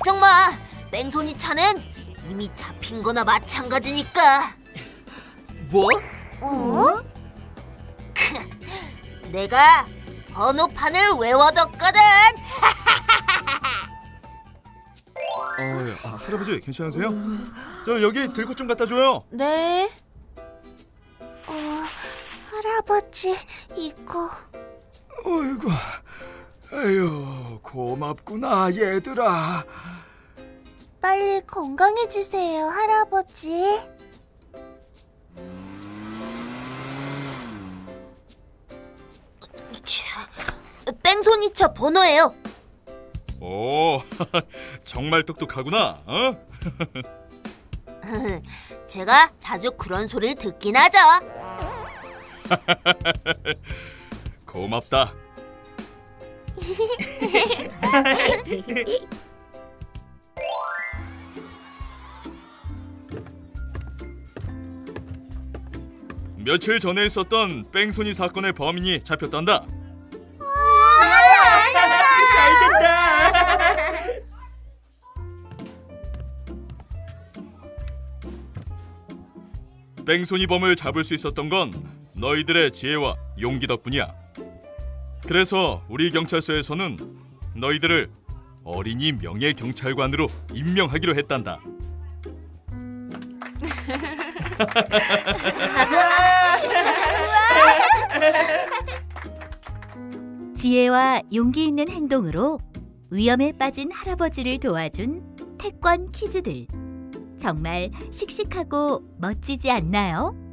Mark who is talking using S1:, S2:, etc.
S1: 걱정 마. 뺑소니 차는 이미 잡힌 거나 마찬가지니까.
S2: 뭐?
S1: 내가 번호판을 외워뒀거든.
S2: 할아버지 괜찮으세요? 저 여기 들고 좀 갖다 줘요.
S3: 네.
S1: 할아버지, 이거.
S2: 어이구, 아유 고맙구나 얘들아.
S1: 빨리 건강해지세요, 할아버지. 뺑소니차 번호예요.
S2: 오, 정말 똑똑하구나.
S1: 제가 자주 그런 소리를 듣긴 하죠.
S2: 고맙다. 며칠 전에 있었던 뺑소니 사건의 범인이 잡혔단다.
S4: 잘된다.
S2: 뺑소니범을 잡을 수 있었던 건 너희들의 지혜와 용기 덕분이야. 그래서 우리 경찰서에서는 너희들을 어린이 명예경찰관으로 임명하기로 했단다.
S5: 지혜와 용기 있는 행동으로 위험에 빠진 할아버지를 도와준 태권 키즈들. 정말 씩씩하고 멋지지 않나요?